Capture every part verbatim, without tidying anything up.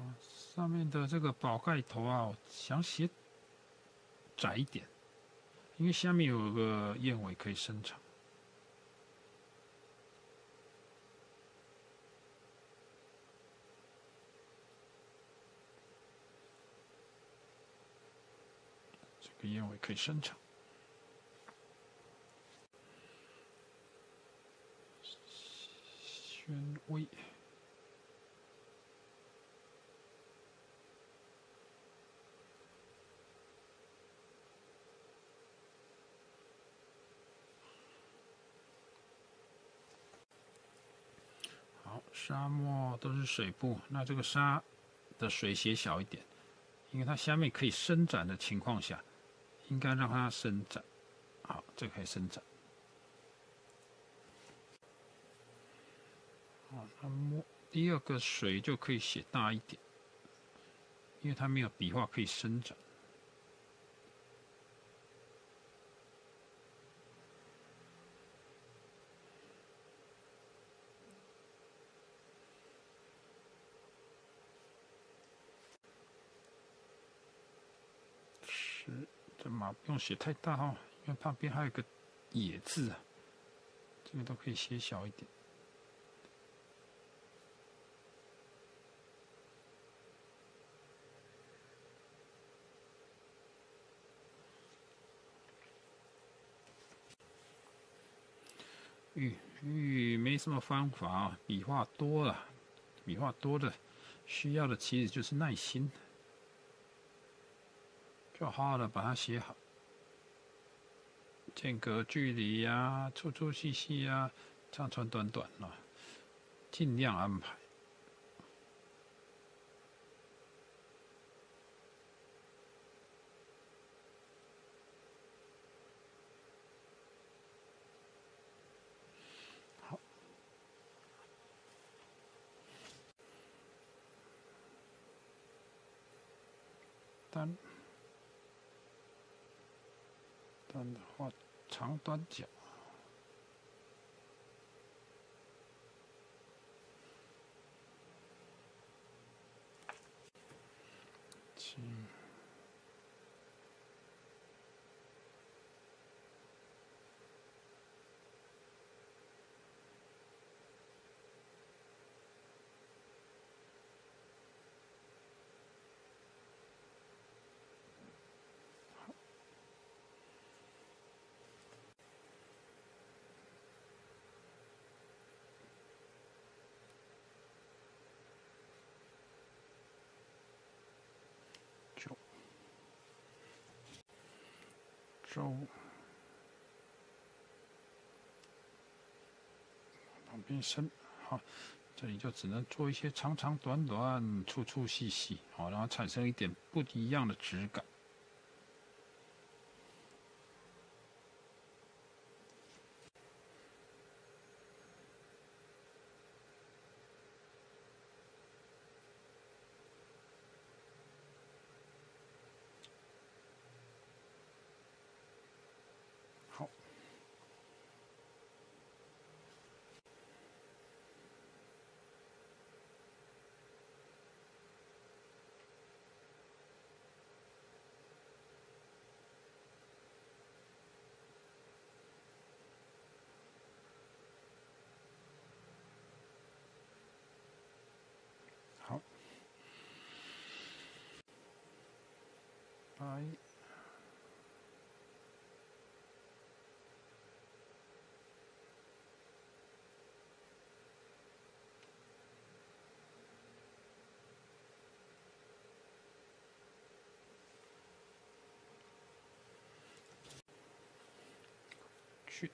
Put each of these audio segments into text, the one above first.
啊，上面的这个宝盖头啊，我想写窄一点，因为下面有个燕尾可以伸长。这个燕尾可以伸长。宣威。好，沙漠都是水部，那这个沙的水写小一点，因为它下面可以伸展的情况下，应该让它伸展。好，这个可以伸展。好，那么第二个水就可以写大一点，因为它没有笔画可以伸展。是，这马不用写太大哦，因为旁边还有个“野”字啊，这个都可以写小一点。玉玉没什么方法啊，笔画多了，笔画多的需要的其实就是耐心，就好好的把它写好，间隔距离呀、啊，粗粗细细呀，长长短短啊，尽量安排。单单的画长短角，请九周。旁边伸，好，这里就只能做一些长长短短、粗粗细细，好，让它产生一点不一样的质感。好。好，白，去。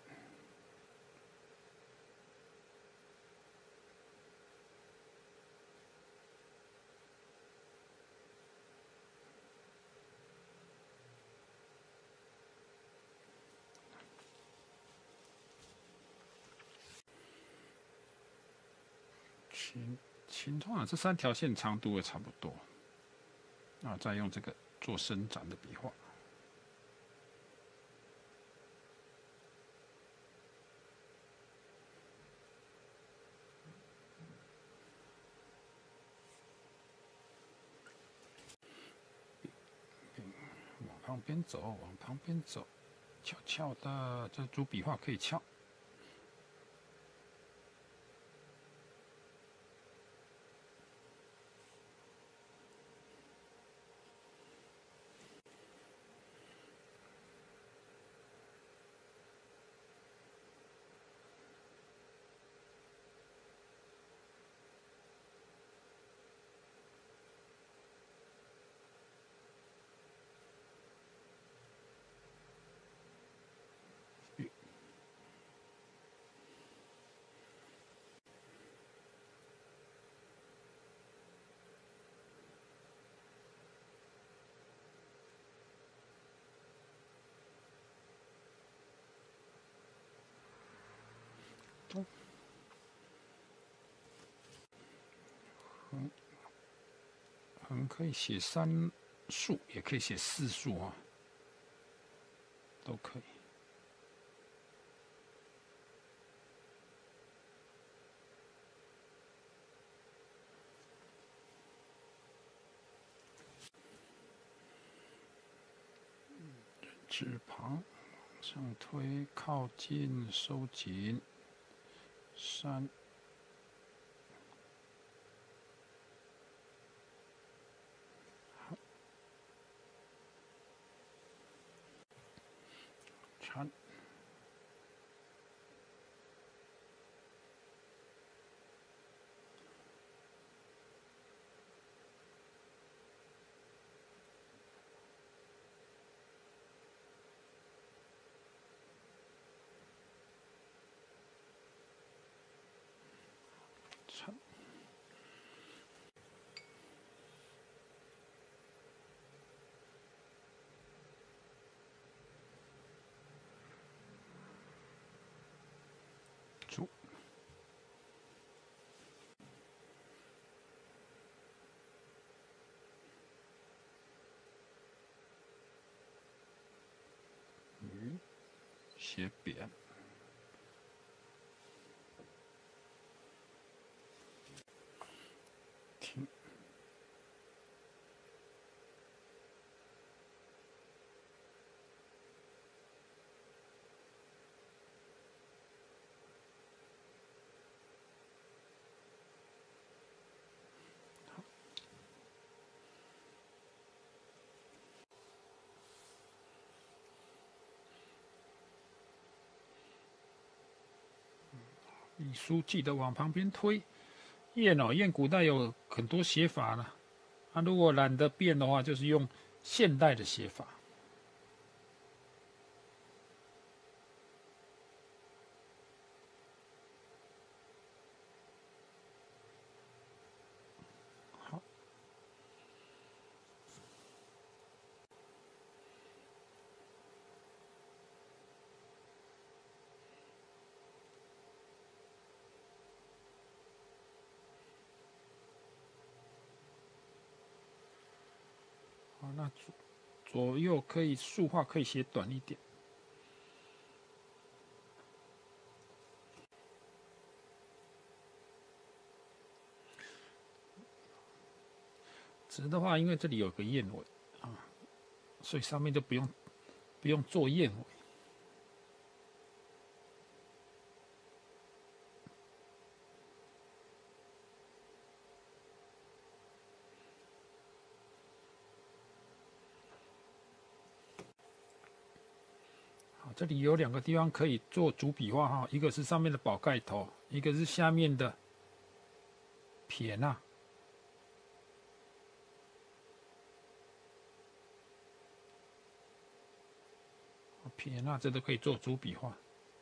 琴琴通常这三条线长度也差不多，啊，再用这个做伸展的笔画。 旁边走，往旁边走，悄悄的，这主笔画可以翘。横横可以写三竖，也可以写四竖啊，都可以。指旁往上推，靠近，收紧，三。缠，缠，主。鱼，写扁。停。隶书记得往旁边推。砚哦，砚古代有很多写法呢。啊，如果懒得变的话，就是用现代的写法。好，好，那左左右可以竖画可以写短一点。直的话，因为这里有个燕尾啊，所以上面就不用不用做燕尾。好，这里有两个地方可以做主笔画哈，一个是上面的宝盖头，一个是下面的撇捺。撇捺这都可以做主笔画。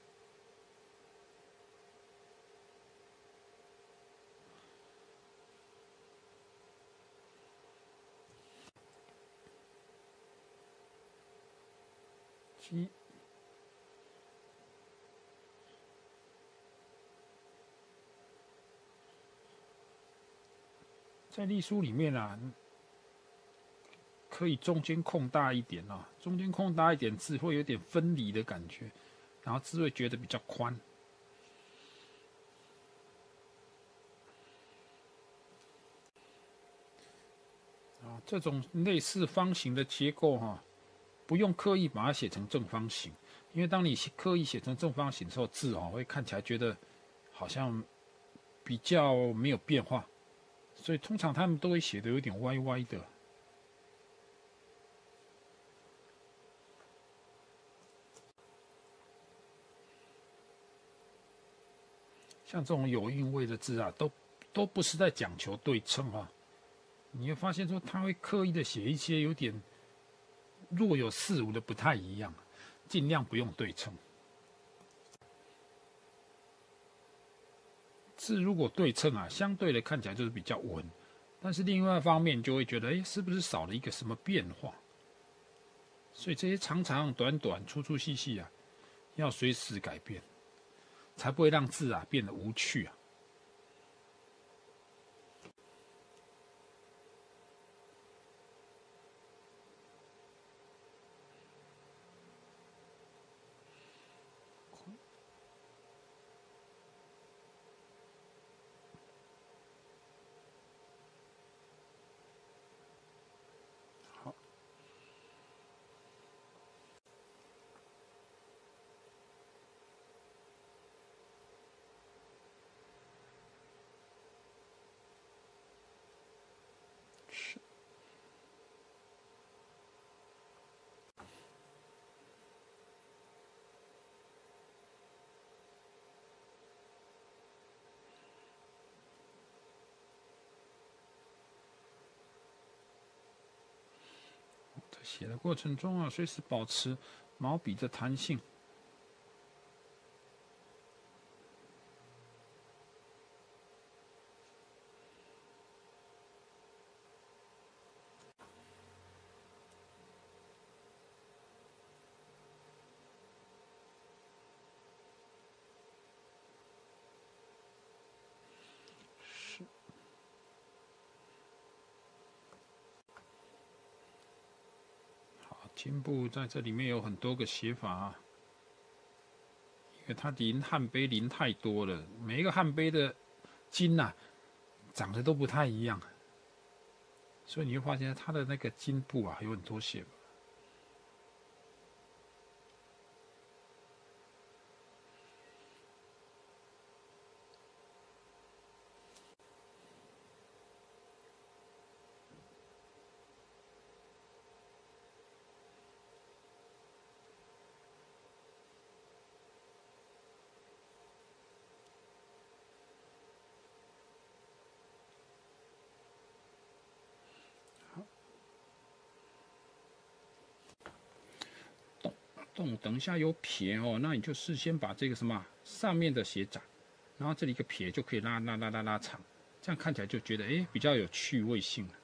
七，在隶书里面啊，可以中间空大一点啊，中间空大一点，字会有点分离的感觉，然后字会觉得比较宽。啊，这种类似方形的结构哈、啊， 不用刻意把它写成正方形，因为当你刻意写成正方形的时候，字哦会看起来觉得好像比较没有变化，所以通常他们都会写的有点歪歪的。像这种有韵味的字啊，都都不是在讲求对称啊。你会发现说，他会刻意的写一些有点若有似无的不太一样，尽量不用对称。字如果对称啊，相对的看起来就是比较稳，但是另外一方面就会觉得，哎，是不是少了一个什么变化？所以这些长长短短、粗粗细细啊，要随时改变，才不会让字啊变得无趣啊。写的过程中啊，随时保持毛笔的弹性。是。金部在这里面有很多个写法啊，因为它临汉碑临太多了，每一个汉碑的金呐、啊，长得都不太一样，所以你会发现它的那个金部啊有很多写法。动等一下有撇哦，那你就事先把这个什么上面的写窄，然后这里一个撇就可以拉拉拉拉拉长，这样看起来就觉得哎比较有趣味性了。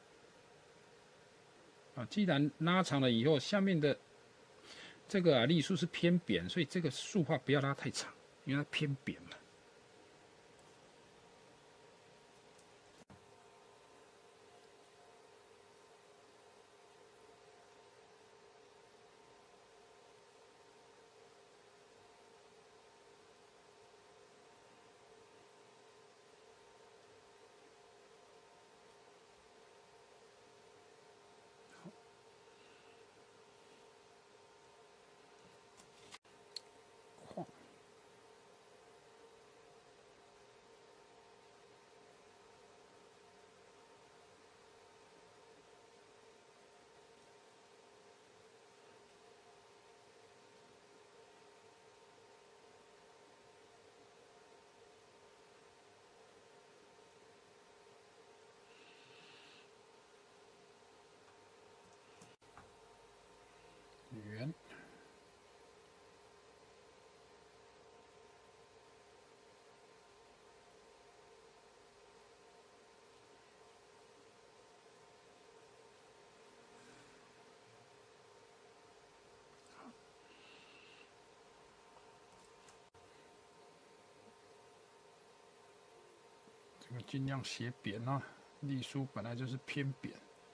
啊，既然拉长了以后，下面的这个啊隶书是偏扁，所以这个竖画不要拉太长，因为它偏扁嘛。圆。这个尽量写扁啊，隶书本来就是偏扁。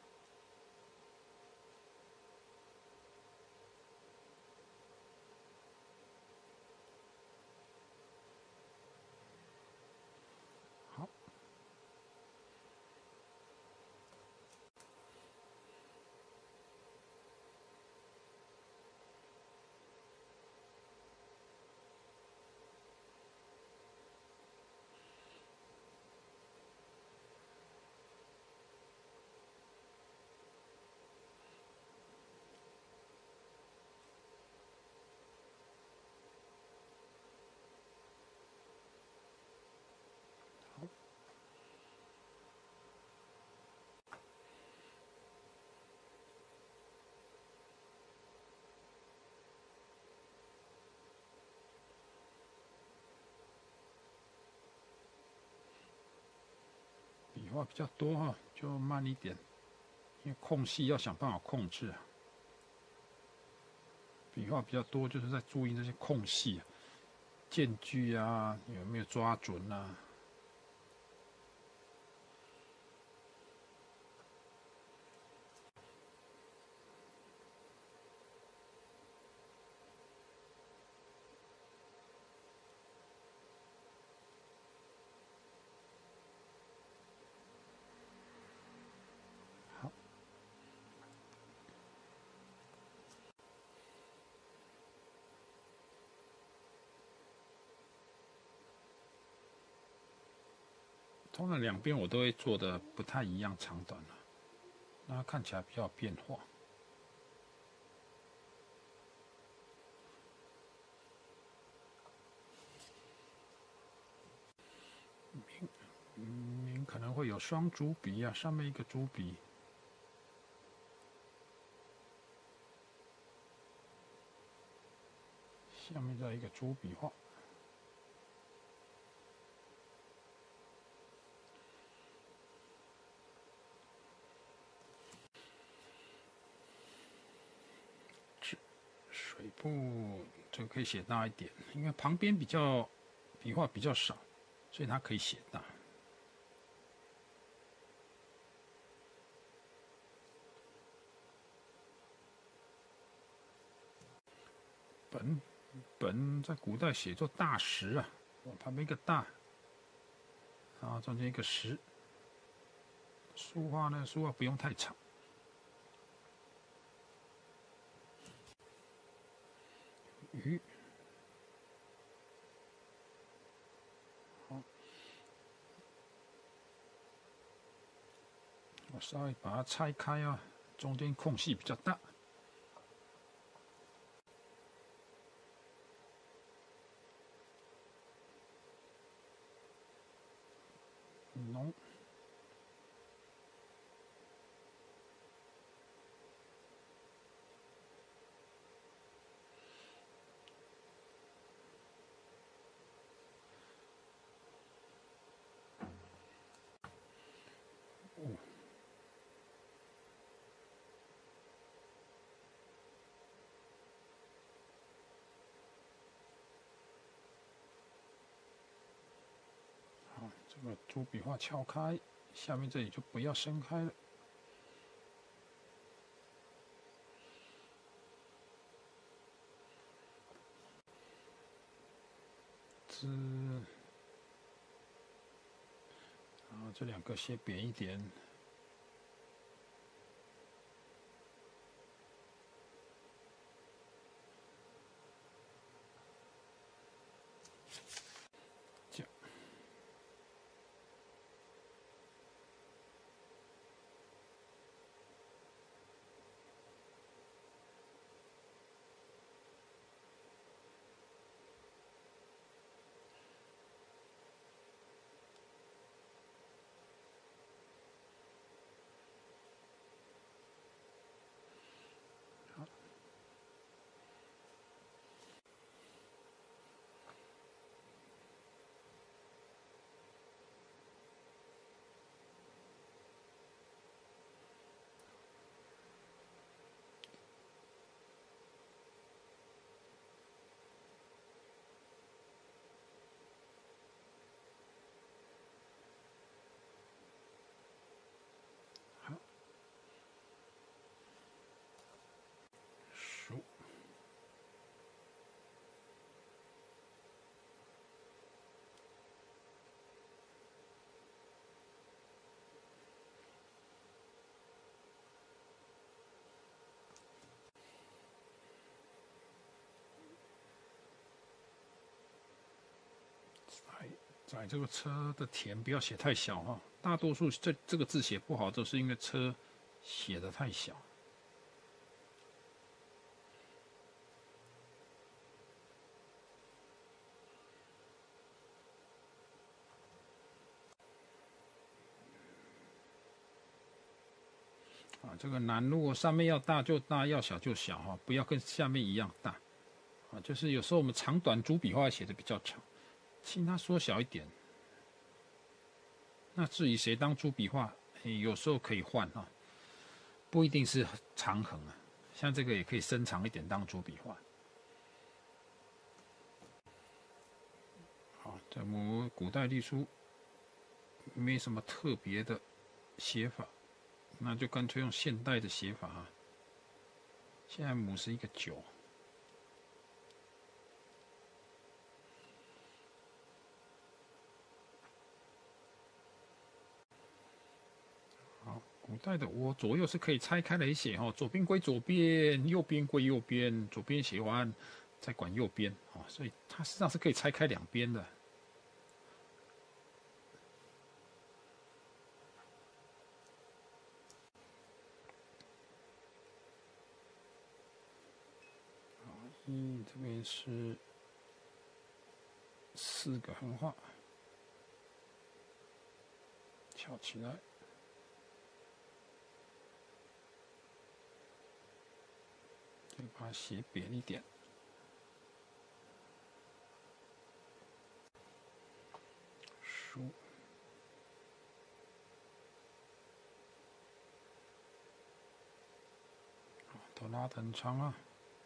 好， 画比较多哈，就慢一点，因为空隙要想办法控制啊。笔画比较多，就是在注意这些空隙、啊、间距啊，有没有抓准啊。通常两边我都会做的不太一样长短了，让它看起来比较有变化。明明可能会有双主笔啊，上面一个主笔，下面再一个主笔画。水部这个可以写大一点，因为旁边比较笔画比较少，所以它可以写大。本本在古代写作大石啊，旁边一个大，然后中间一个石。书画呢，书画不用太长。鱼，好，我稍微把它拆开啊，中间空隙比较大。浓。这个主笔画敲开，下面这里就不要伸开了。之，然后这两个写扁一点。在这个车的田不要写太小哈，大多数这这个字写不好，都是因为车写的太小。啊，这个难，如果上面要大就大，要小就小哈，不要跟下面一样大。啊，就是有时候我们长短主笔画写的比较长，请它缩小一点。 那至于谁当主笔画，有时候可以换啊，不一定是长横啊。像这个也可以伸长一点当主笔画。好，在我们古代隶书没什么特别的写法，那就干脆用现代的写法啊。现在母是一个九。古代的我左右是可以拆开来写哦，左边归左边，右边归右边，左边写完再管右边哦，所以它实际上是可以拆开两边的。一这边是四个横画，翘起来。把它写扁一点，书都拉得很长啊。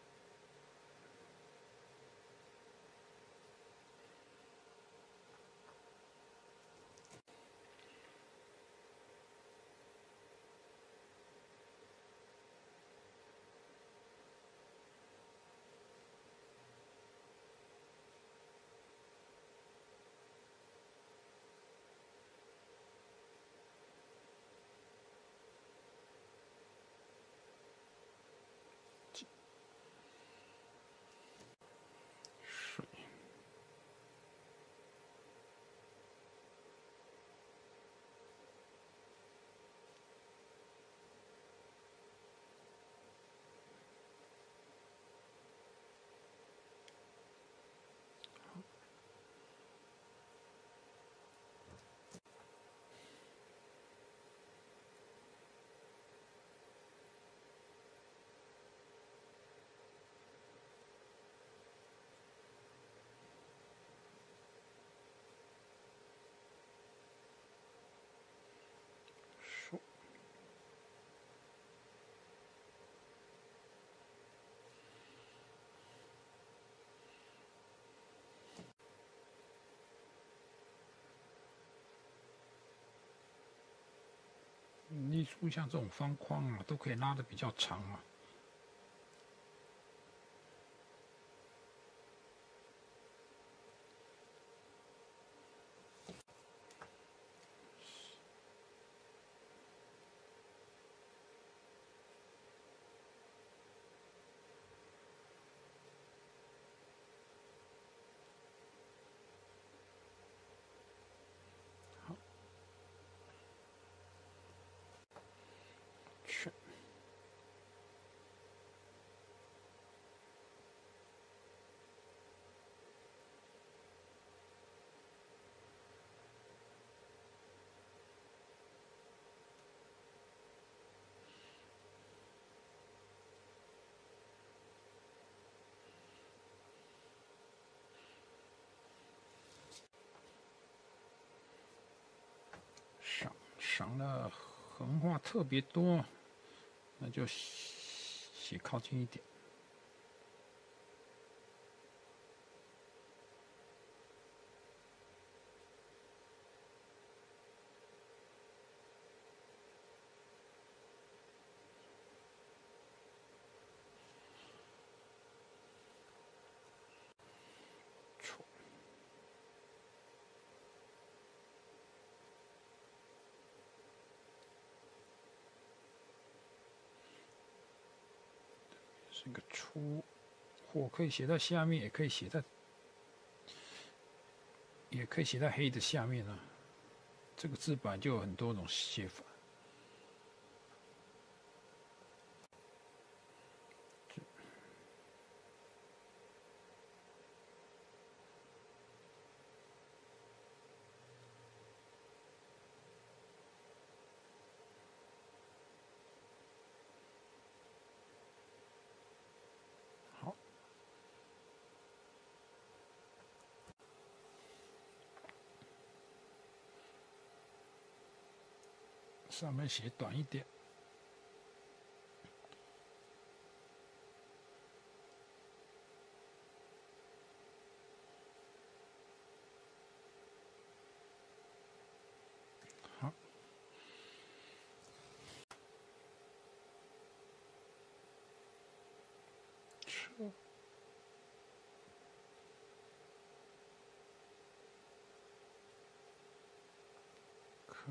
隶书像这种方框啊，都可以拉得比较长啊。赏赏的横画特别多，那就写靠近一点。是个出，火可以写在下面，也可以写在，也可以写在黑的下面啊。这个字本来就有很多种写法。 上面写短一点。好，车，科。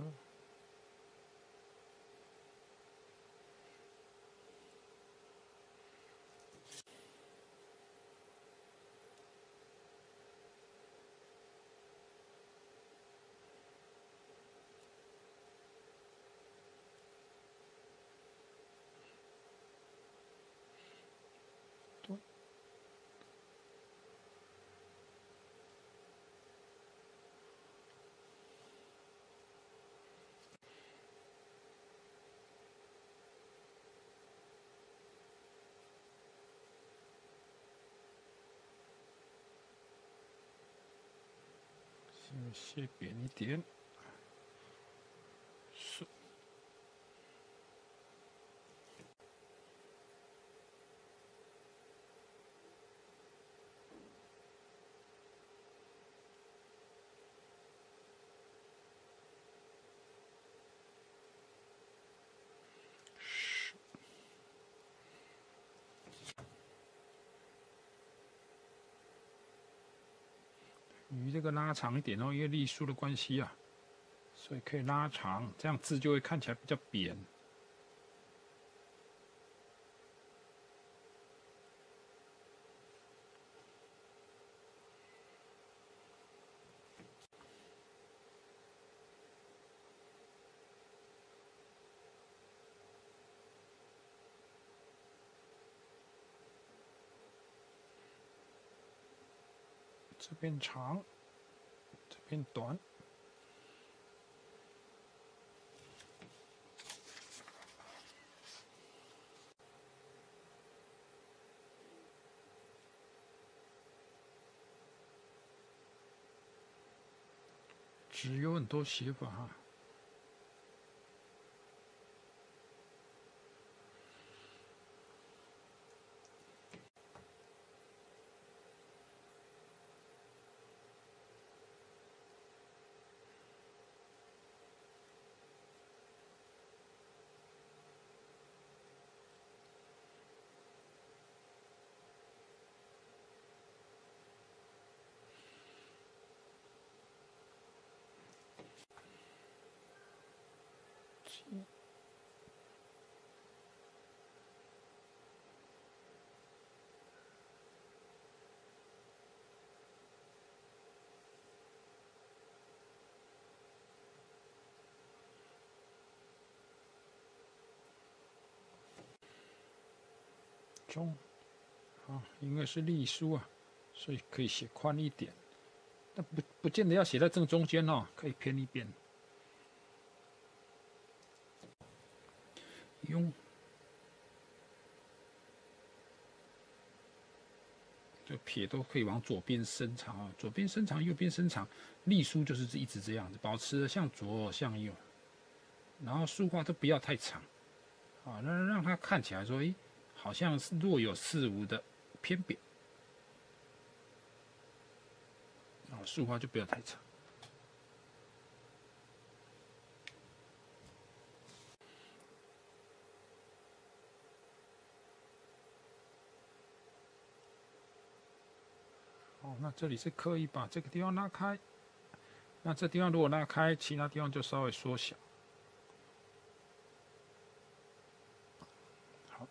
写扁一点，是。鱼这个拉长一点哦，因为隶书的关系啊，所以可以拉长，这样字就会看起来比较扁。这边长，这边短。纸有很多写法哈。中，啊，因为是隶书啊，所以可以写宽一点，但不不见得要写在正中间哦，可以偏一边。用这撇都可以往左边伸长啊，左边伸长，右边伸长，隶书就是一直这样子，保持向左向右，然后书画都不要太长，啊，让让它看起来说，诶。好像是若有似无的偏扁，啊，竖花就不要太长。哦，那这里是刻意把这个地方拉开，那这地方如果拉开，其他地方就稍微缩小。好，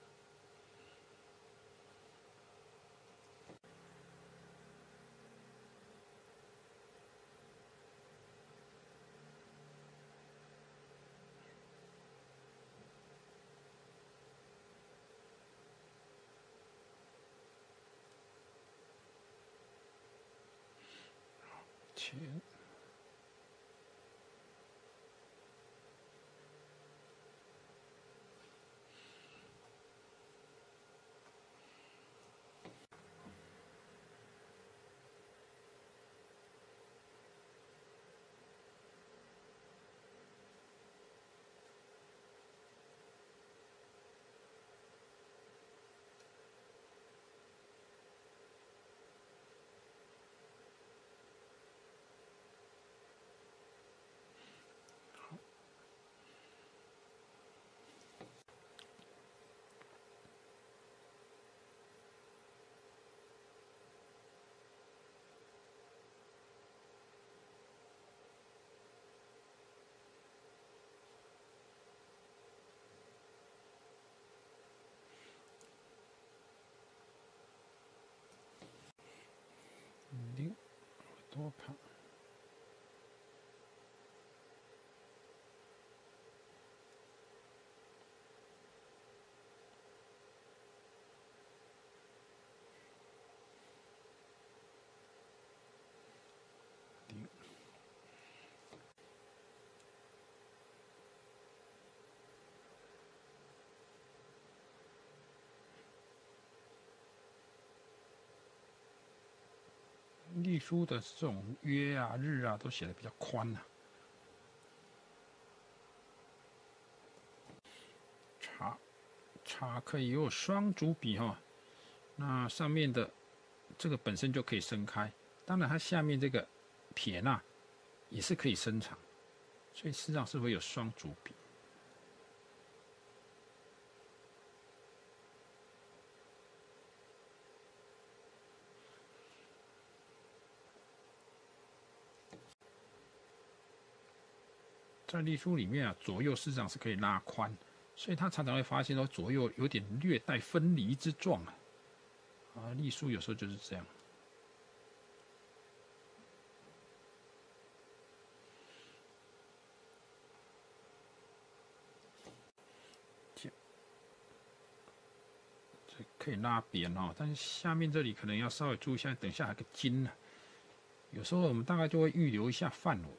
前。 多旁。隶书的这种约啊、日啊，都写的比较宽啊。茶，茶可以有双主笔哈，那上面的这个本身就可以伸开，当然它下面这个撇捺也是可以伸长，所以实际上是会有双主笔。在隶书里面啊，左右事实上是可以拉宽，所以他常常会发现说左右有点略带分离之状啊。啊，隶书有时候就是这样。这这可以拉扁哦，但是下面这里可能要稍微注意一下，等一下还有个金呢、啊，有时候我们大概就会预留一下范围。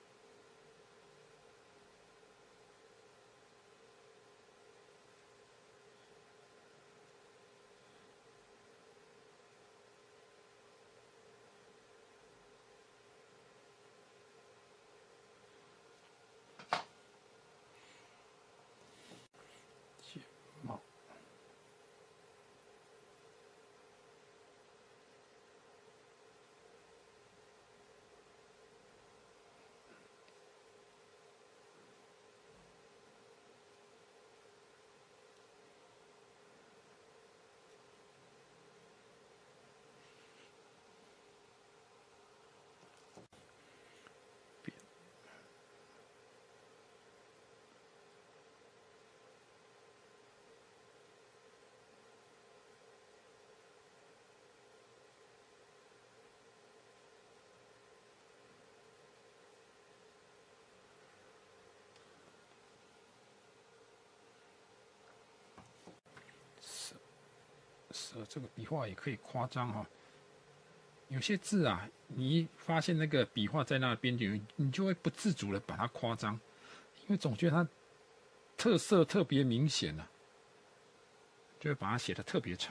是这个笔画也可以夸张哈、哦，有些字啊，你一发现那个笔画在那边缘，你就会不自主的把它夸张，因为总觉得它特色特别明显啊，就会把它写得特别长。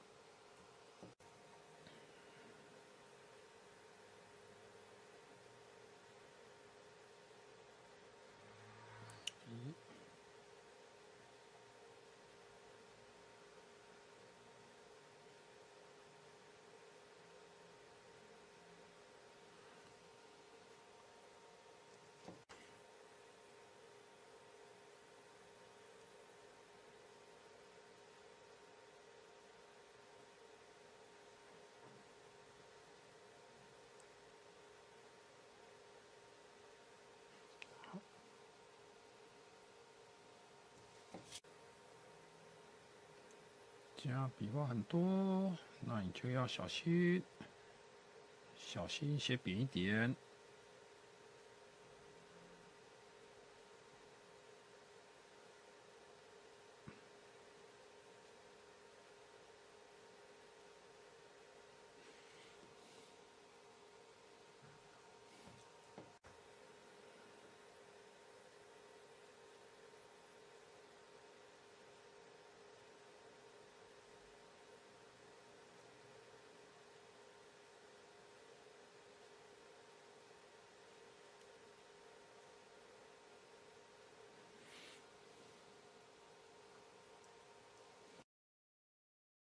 加笔画很多，那你就要小心，小心写扁一点。